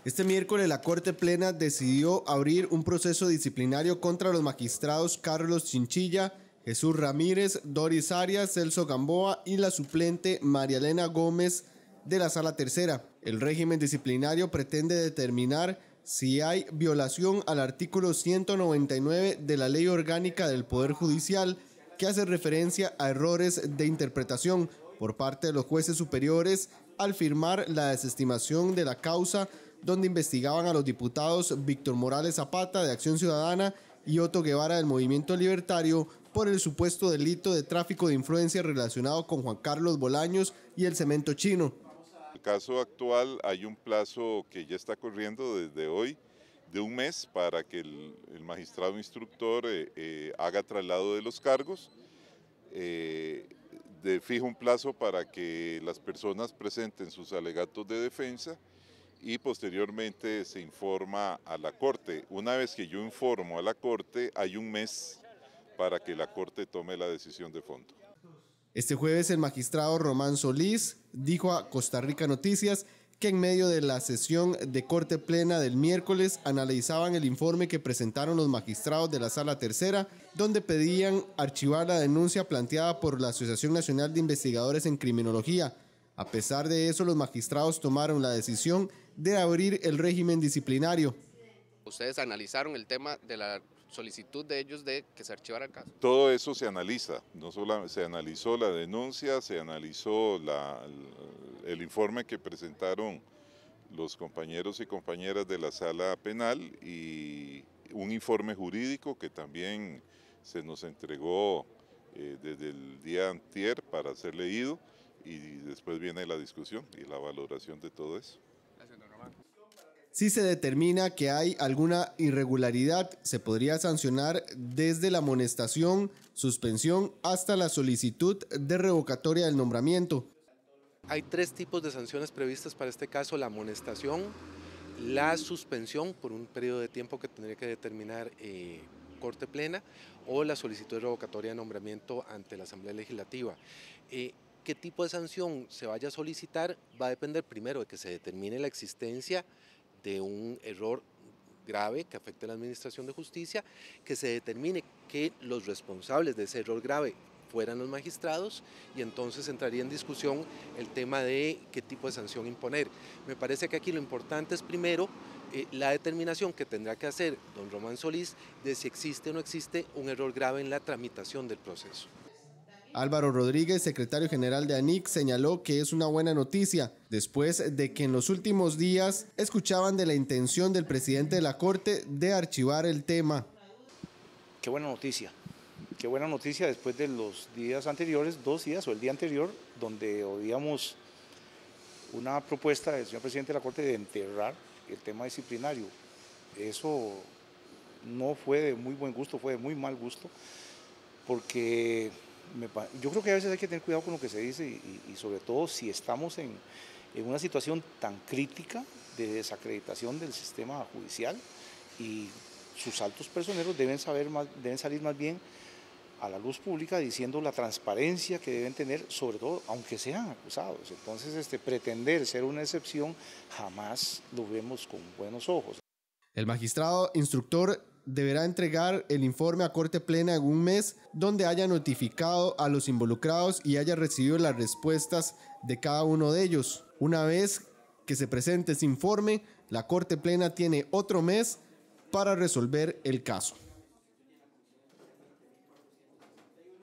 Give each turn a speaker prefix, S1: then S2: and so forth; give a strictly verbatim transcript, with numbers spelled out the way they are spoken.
S1: Este miércoles la Corte Plena decidió abrir un proceso disciplinario contra los magistrados Carlos Chinchilla, Jesús Ramírez, Doris Arias, Celso Gamboa y la suplente María Elena Gómez de la Sala Tercera. El régimen disciplinario pretende determinar si hay violación al artículo ciento noventa y nueve de la Ley Orgánica del Poder Judicial, que hace referencia a errores de interpretación por parte de los jueces superiores al firmar la desestimación de la causa donde investigaban a los diputados Víctor Morales Zapata de Acción Ciudadana y Otto Guevara del Movimiento Libertario por el supuesto delito de tráfico de influencia relacionado con Juan Carlos Bolaños y el cemento chino.
S2: En el caso actual hay un plazo que ya está corriendo desde hoy de un mes para que el, el magistrado instructor eh, eh, haga traslado de los cargos. Eh, de fijo un plazo para que las personas presenten sus alegatos de defensa y posteriormente se informa a la Corte. Una vez que yo informo a la Corte, hay un mes para que la Corte tome la decisión de fondo.
S1: Este jueves el magistrado Román Solís dijo a Costa Rica Noticias que en medio de la sesión de Corte Plena del miércoles analizaban el informe que presentaron los magistrados de la Sala Tercera, donde pedían archivar la denuncia planteada por la Asociación Nacional de Investigadores en Criminología. A pesar de eso, los magistrados tomaron la decisión de abrir el régimen disciplinario.
S3: ¿Ustedes analizaron el tema de la solicitud de ellos de que se archivara el caso?
S2: Todo eso se analiza, no solo se analizó la denuncia, se analizó la, el, el informe que presentaron los compañeros y compañeras de la sala penal y un informe jurídico que también se nos entregó eh, desde el día antier para ser leído y después viene la discusión y la valoración de todo eso.
S3: Gracias, don Román.
S1: Si se determina que hay alguna irregularidad, se podría sancionar desde la amonestación, suspensión, hasta la solicitud de revocatoria del nombramiento.
S4: Hay tres tipos de sanciones previstas para este caso: la amonestación, la suspensión por un periodo de tiempo que tendría que determinar eh, Corte Plena, o la solicitud de revocatoria de nombramiento ante la Asamblea Legislativa. Eh, ¿Qué tipo de sanción se vaya a solicitar? Va a depender primero de que se determine la existencia de un error grave que afecte a la administración de justicia, que se determine que los responsables de ese error grave fueran los magistrados y entonces entraría en discusión el tema de qué tipo de sanción imponer. Me parece que aquí lo importante es primero eh, la determinación que tendrá que hacer don Román Solís de si existe o no existe un error grave en la tramitación del proceso.
S1: Álvaro Rodríguez, secretario general de A N I C, señaló que es una buena noticia después de que en los últimos días escuchaban de la intención del presidente de la Corte de archivar el tema.
S5: Qué buena noticia, qué buena noticia después de los días anteriores, dos días o el día anterior, donde oíamos una propuesta del señor presidente de la Corte de enterrar el tema disciplinario. Eso no fue de muy buen gusto, fue de muy mal gusto, porque Me, yo creo que a veces hay que tener cuidado con lo que se dice y, y sobre todo si estamos en, en una situación tan crítica de desacreditación del sistema judicial, y sus altos personeros deben, saber más, deben salir más bien a la luz pública diciendo la transparencia que deben tener, sobre todo aunque sean acusados. Entonces este, pretender ser una excepción jamás lo vemos con buenos ojos.
S1: El magistrado instructor deberá entregar el informe a Corte Plena en un mes, donde haya notificado a los involucrados y haya recibido las respuestas de cada uno de ellos. Una vez que se presente ese informe, la Corte Plena tiene otro mes para resolver el caso.